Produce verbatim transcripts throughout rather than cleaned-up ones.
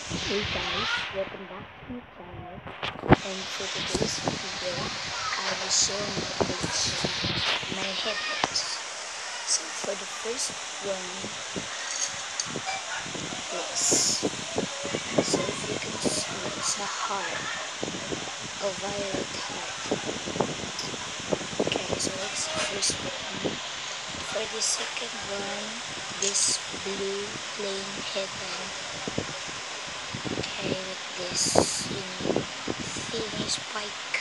Hey guys, welcome back to my channel, and for today's video, I will share my collection of my headbands. So for the first one, this. So if you can see, it's a heart, a violet heart. Okay, so that's the first one. For the second one, this blue plain headband. Okay, with this, you know, thinny spike.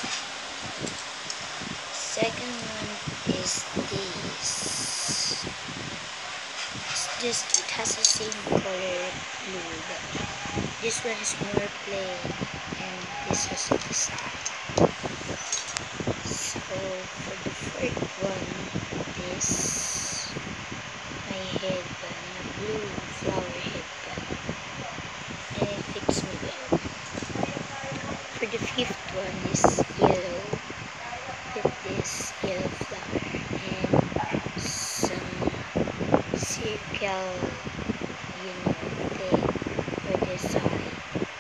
Second one is this. It's just, it has the same color blue, but this one is more plain, and this has a design. So for the third one, this my headband, a blue flower headband, and it fits me well. For the fifth one is yellow, with this yellow flower and some circle, you know, thing for the side.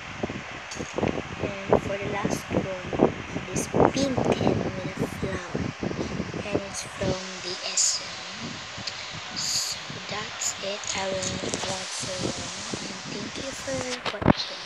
And for the last one, this pink and with a flower, and it's from the S M. So that's it. I will not watch so long, and thank you for watching.